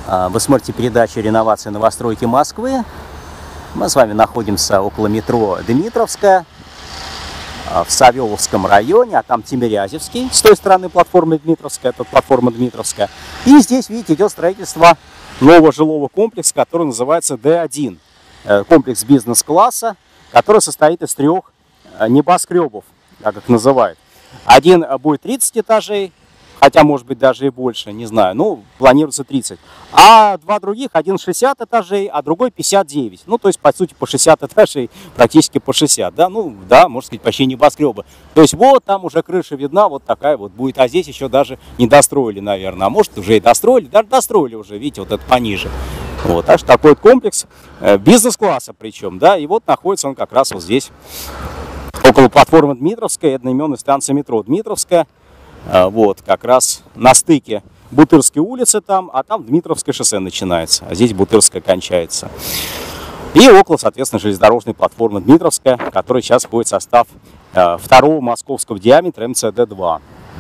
Вы смотрите передачу «Реновация новостройки Москвы». Мы с вами находимся около метро Дмитровская, в Савеловском районе, а там Тимирязевский. С той стороны платформы Дмитровская, это платформа Дмитровская. И здесь, видите, идет строительство нового жилого комплекса, который называется D1. Комплекс бизнес-класса, который состоит из 3 небоскребов, как их называют. Один будет 30 этажей, хотя, может быть, даже и больше, не знаю, ну, планируется 30. А 2 других, один 60 этажей, а другой 59. Ну, то есть, по сути, по 60 этажей, практически по 60, да, ну, да, можно сказать, почти небоскребы. То есть, вот там уже крыша видна, вот такая вот будет, а здесь еще даже не достроили, наверное, а может, уже и достроили, даже достроили уже, видите, вот это пониже. Вот, так что такой вот комплекс бизнес-класса причем, да, и вот находится он как раз вот здесь, около платформы Дмитровская, одноименной станции метро Дмитровская. Вот, как раз на стыке Бутырской улицы там, а там Дмитровское шоссе начинается, а здесь Бутырская кончается. И около, соответственно, железнодорожной платформы Дмитровская, которая сейчас входит в состав 2-го московского диаметра МЦД-2.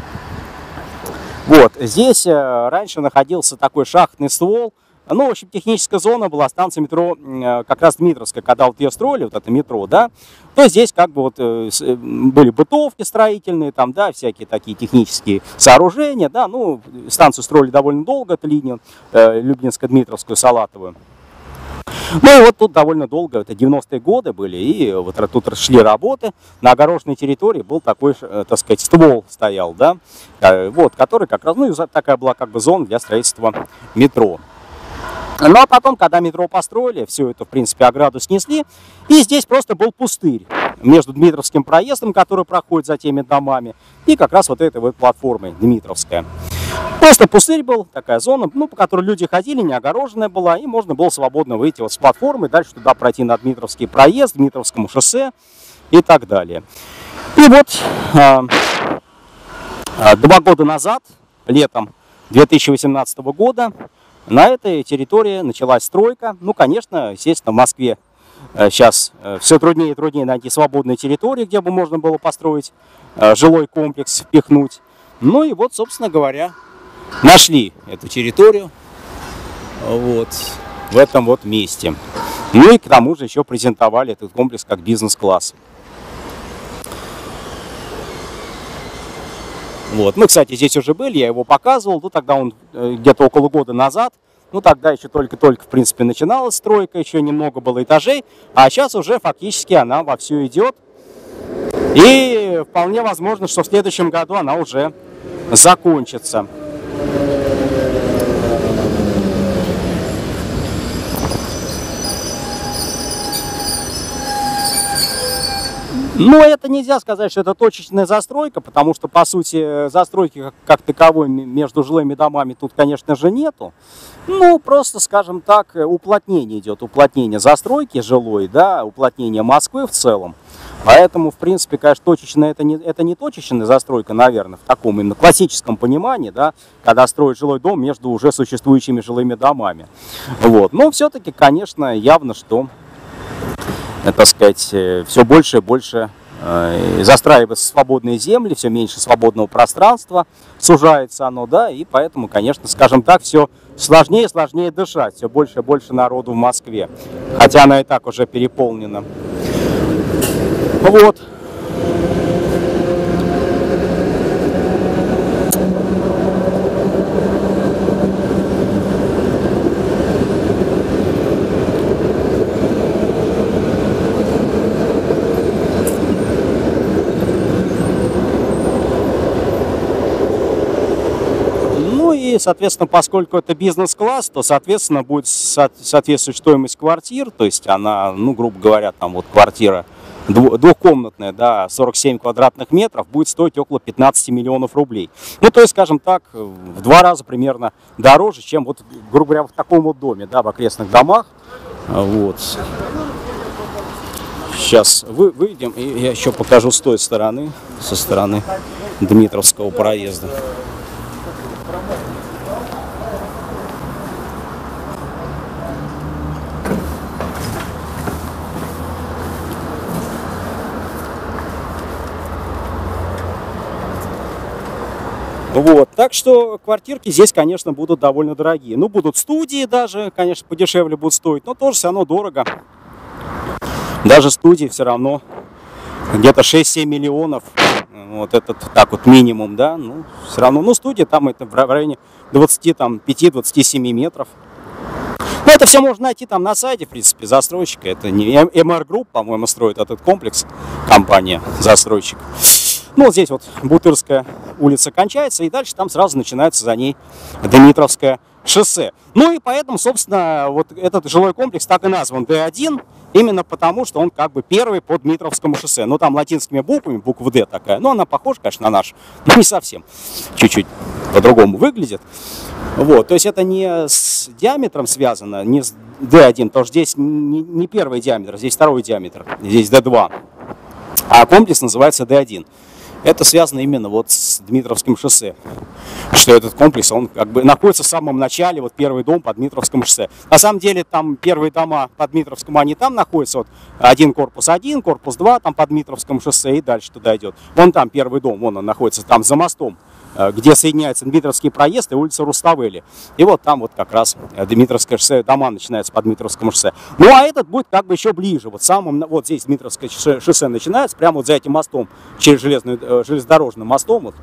Вот, здесь раньше находился такой шахтный ствол. Ну, в общем, техническая зона была, станция метро как раз Дмитровская, когда вот ее строили, вот это метро, да, то здесь как бы вот были бытовки строительные, там, да, всякие такие технические сооружения, да, ну, станцию строили довольно долго, эту линию Люблинско-Дмитровскую, Салатовую. Ну, и вот тут довольно долго, это 90-е годы были, и вот тут шли работы, на огороженной территории был такой, так сказать, ствол стоял, да, вот, который как раз, ну, такая была как бы зона для строительства метро. Ну, а потом, когда метро построили, все это, в принципе, ограду снесли, и здесь просто был пустырь между Дмитровским проездом, который проходит за теми домами, и как раз вот этой вот платформой Дмитровская. Просто пустырь был, такая зона, ну, по которой люди ходили, не огороженная была, и можно было свободно выйти вот с платформы, дальше туда пройти на Дмитровский проезд, Дмитровскому шоссе и так далее. И вот 2 года назад, летом 2018 года, на этой территории началась стройка. Ну, конечно, естественно, в Москве сейчас все труднее и труднее найти свободные территории, где бы можно было построить жилой комплекс, впихнуть. Ну и вот, собственно говоря, нашли эту территорию вот в этом вот месте. Ну и к тому же еще презентовали этот комплекс как бизнес-класс. Вот. Мы, кстати, здесь уже были, я его показывал, ну, тогда он где-то около года назад, ну, тогда еще только-только, в принципе, начиналась стройка, еще немного было этажей, а сейчас уже фактически она вовсю идет, и вполне возможно, что в следующем году она уже закончится. Но это нельзя сказать, что это точечная застройка, потому что, по сути, застройки как таковой между жилыми домами тут, конечно же, нету. Ну, просто, скажем так, уплотнение идет, уплотнение застройки жилой, да, уплотнение Москвы в целом. Поэтому, в принципе, конечно, точечная это не точечная застройка, наверное, в таком именно классическом понимании, да, когда строят жилой дом между уже существующими жилыми домами. Вот. Но все-таки, конечно, явно, что, так сказать, все больше и больше застраиваются свободные земли, все меньше свободного пространства, сужается оно, да, и поэтому, конечно, скажем так, все сложнее и сложнее дышать, все больше и больше народу в Москве, хотя она и так уже переполнена. Вот. И, соответственно, поскольку это бизнес-класс, то, соответственно, будет соответствовать стоимость квартир. То есть она, ну, грубо говоря, там вот квартира двухкомнатная, да, 47 квадратных метров, будет стоить около 15 миллионов рублей. Ну, то есть, скажем так, в 2 раза примерно дороже, чем, вот, грубо говоря, в таком вот доме, да, в окрестных домах. Вот. Сейчас выйдем, и я еще покажу с той стороны, со стороны Дмитровского проезда. Вот, так Так что квартирки здесь, конечно, будут довольно дорогие. Ну, будут студии даже, конечно, подешевле будут стоить, но тоже все равно дорого. Даже студии все равно где-то 6-7 миллионов. Вот этот так вот минимум, да. Ну, все равно, ну, студия там это в районе 25-27 метров. Ну, это все можно найти там на сайте, в принципе, застройщика. Это не MR Group, по-моему, строит этот комплекс, компания, застройщик. Ну, вот здесь вот Бутырская улица кончается, и дальше там сразу начинается за ней Дмитровское шоссе. Ну, и поэтому, собственно, вот этот жилой комплекс так и назван Д1, именно потому, что он как бы первый по Дмитровскому шоссе. Ну, там латинскими буквами, буква Д такая, но она похожа, конечно, на нашу, но не совсем. Чуть-чуть по-другому выглядит. Вот, то есть это не с диаметром связано, не с D1, потому что здесь не первый диаметр, здесь второй диаметр, здесь D2, а комплекс называется D1. Это связано именно вот с Дмитровским шоссе, что этот комплекс, он как бы находится в самом начале, вот первый дом по Дмитровскому шоссе. На самом деле там первые дома по Дмитровскому, они там находятся, вот один корпус 1, корпус 2, там по Дмитровскому шоссе и дальше туда идет. Вон там первый дом, вон он находится, там за мостом, где соединяется Дмитровский проезд и улица Руставели. И вот там вот как раз Дмитровское шоссе, дома начинаются по Дмитровскому шоссе. Ну а этот будет как бы еще ближе. Вот вот здесь Дмитровское шоссе начинается, прямо вот за этим мостом, через железнодорожным мостом вот,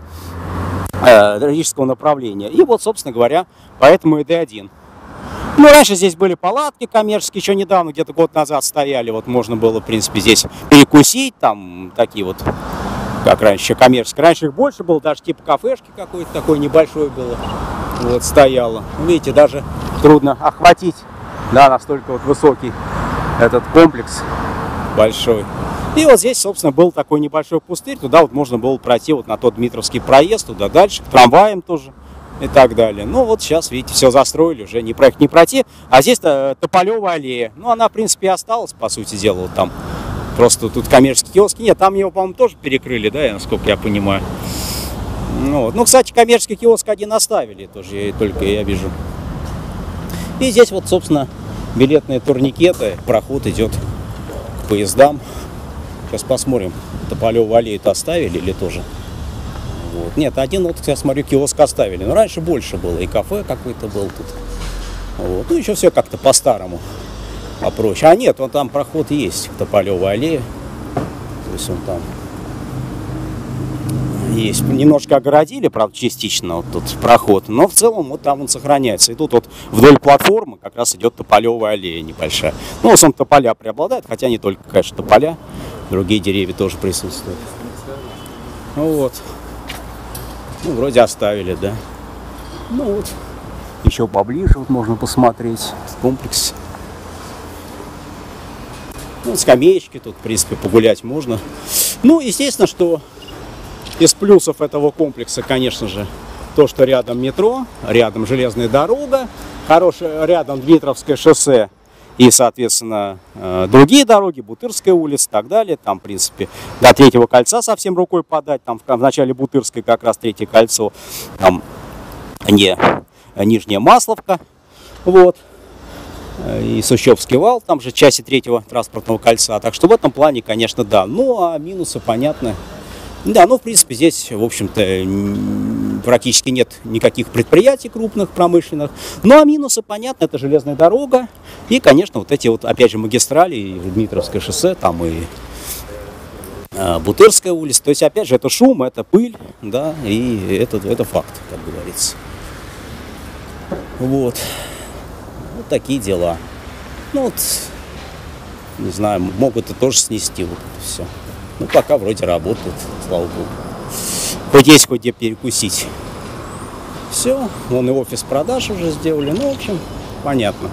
логического направления. И вот, собственно говоря, поэтому и D1. Ну, раньше здесь были палатки коммерческие, еще недавно, где-то год назад стояли. Вот можно было, в принципе, здесь перекусить, там такие вот, как раньше, коммерческие. Раньше их больше было, даже типа кафешки какой-то такой небольшой было. Вот, стояло. Видите, даже трудно охватить, да, настолько вот высокий этот комплекс большой. И вот здесь, собственно, был такой небольшой пустырь. Туда вот можно было пройти вот на тот Дмитровский проезд, туда дальше, к трамваям тоже и так далее. Ну вот сейчас, видите, все застроили, уже не проехать, не пройти. А здесь-то Тополевая аллея. Ну, она, в принципе, и осталась, по сути дела, вот там. Просто тут коммерческие киоски. Нет, там его, по-моему, тоже перекрыли, да, насколько я понимаю. Ну, вот. Ну, кстати, коммерческий киоск один оставили, тоже только я вижу. И здесь вот, собственно, билетные турникеты. Проход идет к поездам. Сейчас посмотрим, Тополевую аллею-то оставили или тоже. Вот. Нет, один вот, я смотрю, киоск оставили. Но раньше больше было, и кафе какой-то был тут. Вот. Ну, еще все как-то по-старому. Попроще. А нет, вот там проход есть к Тополевой аллее. То есть он там есть. Немножко огородили, правда, частично вот тут проход. Но в целом вот там он сохраняется. И тут вот вдоль платформы как раз идет Тополевая аллея небольшая. Ну, в основном тополя преобладает, хотя не только, конечно, тополя. Другие деревья тоже присутствуют. Ну вот. Ну, вроде оставили, да. Ну вот. Еще поближе вот можно посмотреть комплекс. Ну, скамеечки тут, в принципе, погулять можно. Ну, естественно, что из плюсов этого комплекса, конечно же, то, что рядом метро, рядом железная дорога, рядом Дмитровское шоссе и, соответственно, другие дороги, Бутырская улица и так далее. Там, в принципе, до Третьего кольца совсем рукой подать. Там в начале Бутырской как раз Третье кольцо. Там Нижняя Масловка. Вот. И Сущевский вал, там же части Третьего транспортного кольца. Так что в этом плане, конечно, да. Ну, а минусы, понятно. Да, ну, в принципе, здесь, в общем-то, практически нет никаких предприятий крупных, промышленных. Ну, а минусы, понятно, это железная дорога. И, конечно, вот эти вот, опять же, магистрали, и Дмитровское шоссе, там и Бутырская улица. То есть, опять же, это шум, это пыль, да, и это факт, как говорится. Вот. Вот такие дела. Ну вот, не знаю, могут и тоже снести вот это все. Ну, пока вроде работает, слава богу. Хоть есть хоть где перекусить. Все, вон и офис продаж уже сделали. Ну, в общем, понятно.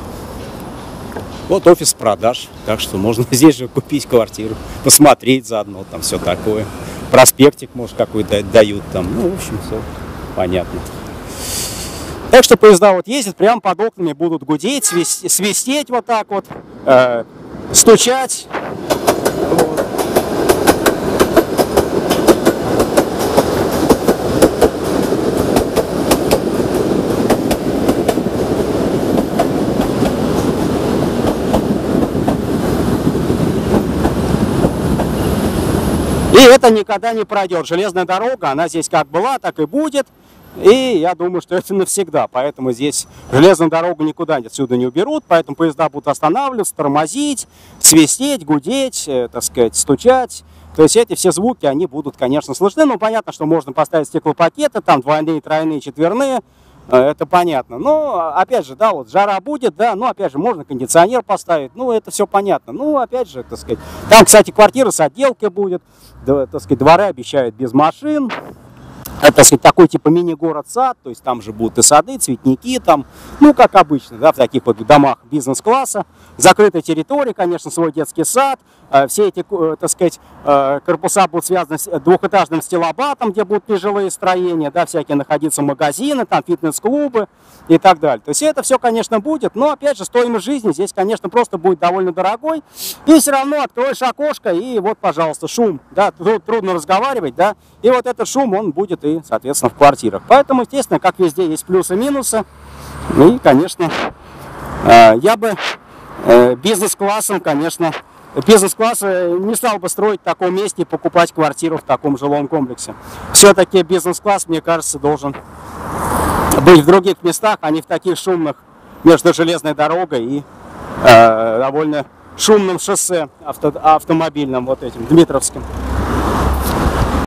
Вот офис продаж, так что можно здесь же купить квартиру, посмотреть заодно, там все такое. Проспектик, может, какой-то дают там. Ну, в общем, все понятно. Так что поезда вот ездят, прямо под окнами будут гудеть, свистеть вот так вот, стучать. Вот. И это никогда не пройдет. Железная дорога, она здесь как была, так и будет. И я думаю, что это навсегда. Поэтому здесь железную дорогу никуда отсюда не уберут. Поэтому поезда будут останавливаться, тормозить, свистеть, гудеть, так сказать, стучать. То есть эти все звуки, они будут, конечно, слышны. Ну, понятно, что можно поставить стеклопакеты, там двойные, тройные, четверные. Это понятно. Но, опять же, да, вот жара будет, да, но, опять же, можно кондиционер поставить. Ну, это все понятно. Ну, опять же, так сказать, там, кстати, квартира с отделкой будет. Да, так сказать, дворы обещают без машин. Это, так сказать, такой типа мини-город-сад, то есть там же будут и сады, цветники там, ну, как обычно, да, в таких вот домах бизнес-класса. Закрытая территория, конечно, свой детский сад. Все эти, так сказать, корпуса будут связаны с двухэтажным стилобатом, где будут нежилые строения, да, всякие находиться магазины, там фитнес-клубы и так далее. То есть это все, конечно, будет, но, опять же, стоимость жизни здесь, конечно, просто будет довольно дорогой. И все равно откроешь окошко, и вот, пожалуйста, шум, да, трудно разговаривать, да, и вот этот шум, он будет и, соответственно, в квартирах. Поэтому, естественно, как везде, есть плюсы и минусы. И, конечно, я бы бизнес-классом, конечно, бизнес-класс не стал бы строить в таком месте и покупать квартиру в таком жилом комплексе. Все-таки бизнес-класс, мне кажется, должен быть в других местах, а не в таких шумных между железной дорогой и довольно шумным шоссе автомобильным, вот этим, Дмитровским.